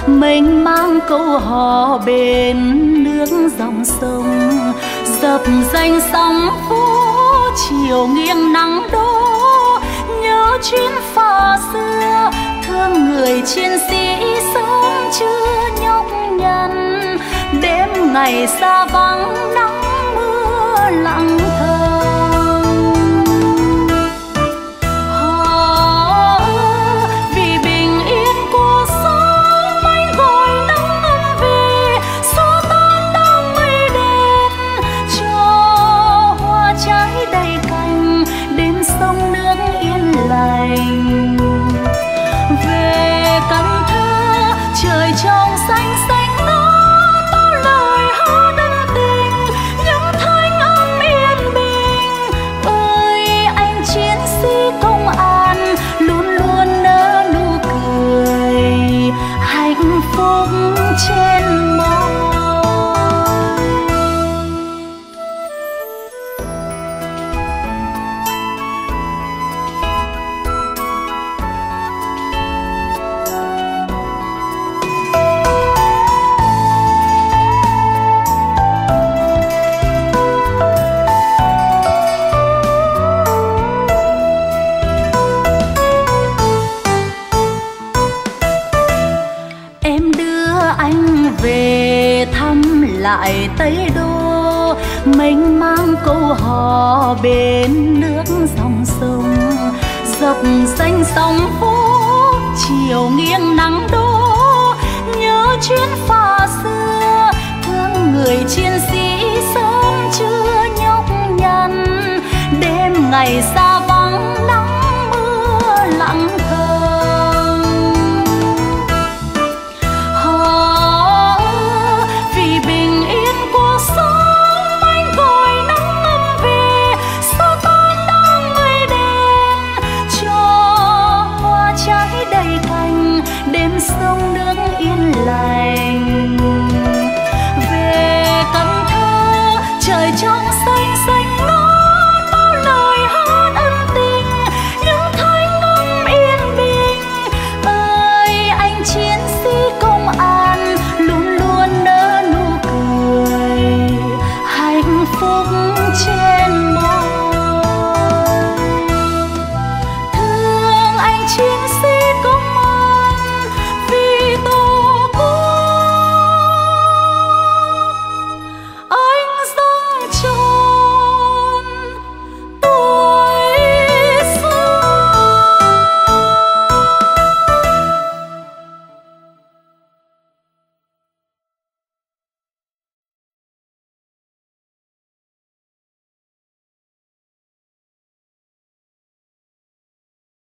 Mình mang câu hò bên nước dòng sông, dập danh sóng phố chiều nghiêng nắng đô. Nhớ chuyến phà xưa thương người chiến sĩ sống chưa nhọc nhằn, đêm ngày xa vắng nắng mưa lặng thầm. Vì bình yên cuộc sống anh gọi nắng ấm về, xua tan đám mây đen cho hoa trái đầy cành, đêm sông nước yên lành. Về Cần Thơ trời trong xanh xanh ngát, bao lời hát ân tình những thanh âm yên bình. Ơi anh chiến sĩ công an luôn luôn nở nụ cười hạnh phúc trên môi. Về thăm lại Tây Đô, mình mang câu hò bên nước dòng sông, dọc danh sóng phố chiều nghiêng nắng đô. Nhớ chuyến phà xưa thương người chiến sĩ sống chưa nhọc nhằn, đêm ngày xa vắng nắng mưa lặng thầm. Sông nước yên lành. Về Cần Thơ trời trong